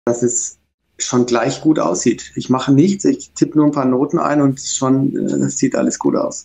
dass es schon gleich gut aussieht. Ich mache nichts, ich tippe nur ein paar Noten ein und schon sieht alles gut aus.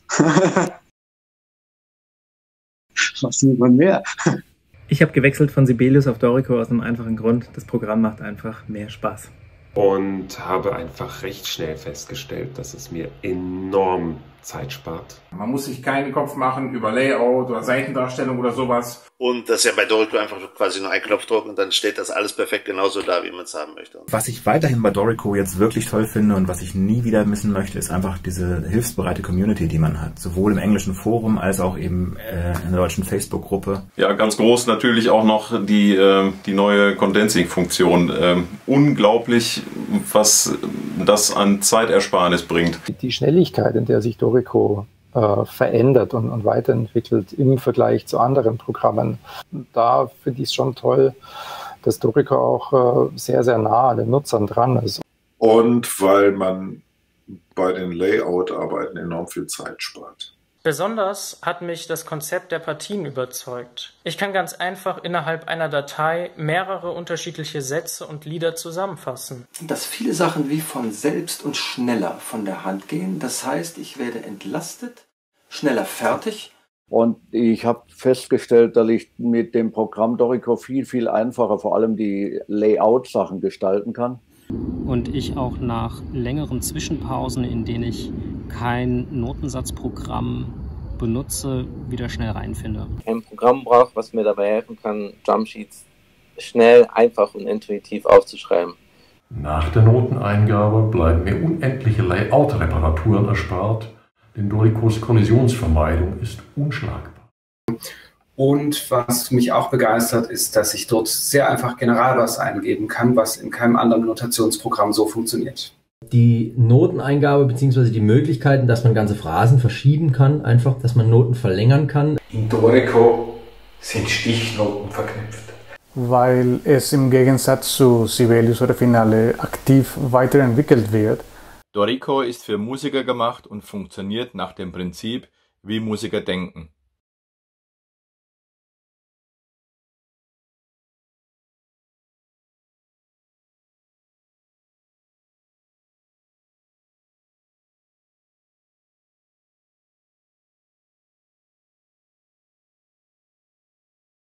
Was will man mehr? Ich habe gewechselt von Sibelius auf Dorico aus einem einfachen Grund. Das Programm macht einfach mehr Spaß. Und habe einfach recht schnell festgestellt, dass es mir enorm Zeit spart. Man muss sich keinen Kopf machen über Layout oder Seitendarstellung oder sowas. Und das ist ja bei Dorico einfach quasi nur ein Knopfdruck und dann steht das alles perfekt genauso da, wie man es haben möchte. Was ich weiterhin bei Dorico jetzt wirklich toll finde und was ich nie wieder missen möchte, ist einfach diese hilfsbereite Community, die man hat. Sowohl im englischen Forum als auch eben in der deutschen Facebook-Gruppe. Ja, ganz groß natürlich auch noch die neue Condensing-Funktion. Unglaublich, was das an Zeitersparnis bringt. Die Schnelligkeit, in der sich Dorico verändert und weiterentwickelt im Vergleich zu anderen Programmen. Da finde ich es schon toll, dass Dorico auch sehr, sehr nah an den Nutzern dran ist. Und weil man bei den Layout-Arbeiten enorm viel Zeit spart. Besonders hat mich das Konzept der Partien überzeugt. Ich kann ganz einfach innerhalb einer Datei mehrere unterschiedliche Sätze und Lieder zusammenfassen. Dass viele Sachen wie von selbst und schneller von der Hand gehen. Das heißt, ich werde entlastet, schneller fertig. Und ich habe festgestellt, dass ich mit dem Programm Dorico viel einfacher vor allem die Layout-Sachen gestalten kann. Und ich auch nach längeren Zwischenpausen, in denen ich kein Notensatzprogramm benutze, wieder schnell reinfinde. Ein Programm braucht, was mir dabei helfen kann, Jumpsheets schnell, einfach und intuitiv aufzuschreiben. Nach der Noteneingabe bleiben mir unendliche Layout-Reparaturen erspart, denn Doricos Kollisionsvermeidung ist unschlagbar. Und was mich auch begeistert, ist, dass ich dort sehr einfach Generalbass eingeben kann, was in keinem anderen Notationsprogramm so funktioniert. Die Noteneingabe bzw. die Möglichkeiten, dass man ganze Phrasen verschieben kann, einfach, dass man Noten verlängern kann. In Dorico sind Stichnoten verknüpft. Weil es im Gegensatz zu Sibelius oder Finale aktiv weiterentwickelt wird. Dorico ist für Musiker gemacht und funktioniert nach dem Prinzip, wie Musiker denken.